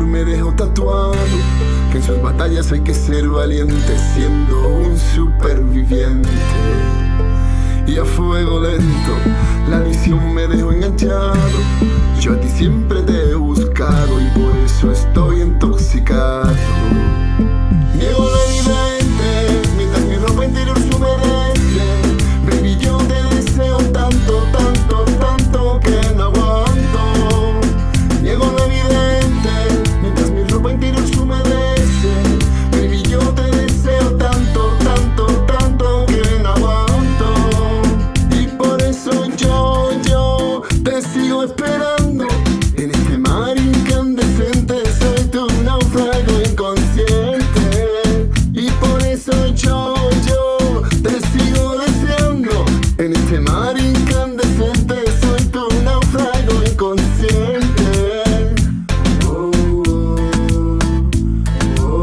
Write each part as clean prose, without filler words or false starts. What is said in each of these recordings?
me dejó tatuado que en sus batallas hay que ser valiente, siendo un superviviente. Y a fuego lento la visión me dejó enganchado. Yo a ti siempre te he buscado y por eso estoy intoxicado. Niego lo evidente mientras mi ropa interior se humedece. Baby, yo te deseo tanto, tanto, tanto que no aguanto. Niego lo evidente mientras mi ropa interior se humedece. Baby, yo te deseo tanto, tanto, tanto que no aguanto. Y por eso yo te sigo esperando en este mar incandescente. Soy tu náufrago inconsciente. Y por eso yo te sigo deseando en este mar incandescente. Soy tu náufrago inconsciente. Oh, oh,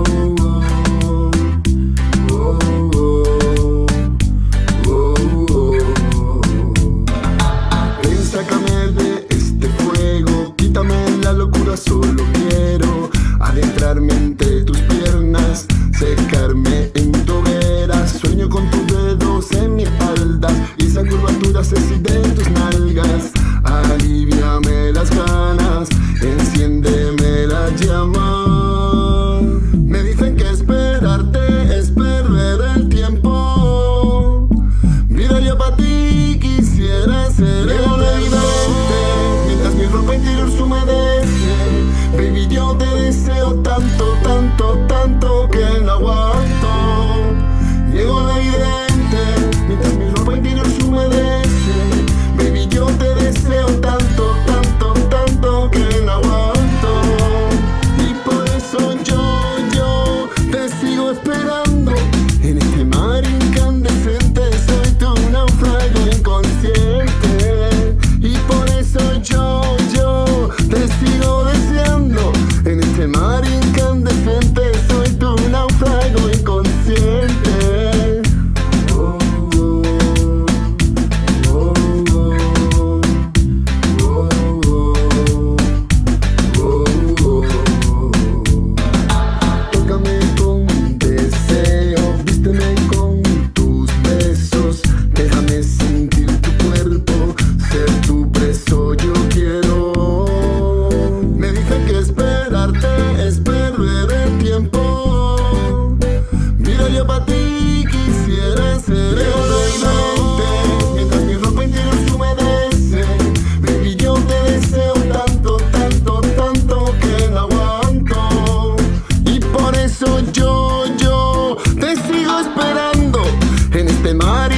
oh, oh, oh, oh. Ven, sácame de este fuego, quítame la locura, solo quiero adentrarme entre tus piernas, secarme en tu hoguera. Sueño con tus dedos en mi espalda y esa curvatura sexy de tus nalgas. Aliviame las ganas, enciéndeme la llama. Me dicen que esperarte es perder el tiempo. Mira, yo pa' ti quisiera ser el evidente mientras mi ropa interior se humedece. Baby, yo te deseo tanto, tanto, tanto que no aguanto. Niego lo evidente mientras mi ropa interior se humedece. Baby, yo te deseo tanto, tanto, tanto que no aguanto. Y por eso yo te sigo esperando en este mar incandescente. Soy tu náufrago inconsciente. Y por eso yo te sigo deseando en este mar incandescente. Soy tu náufrago inconsciente. Oh, oh, oh, oh, oh, oh, oh. Tócame con deseo, vísteme con tus besos. Déjame sentir tu cuerpo, ser tu preso yo quiero. Me dicen que esperarte es perder el tiempo. Mira, yo pa' ti quisiera ser el evidente mientras mi ropa interior se humedece. Baby, yo te deseo tanto, tanto, tanto que no aguanto. Y por eso yo te sigo esperando en este mar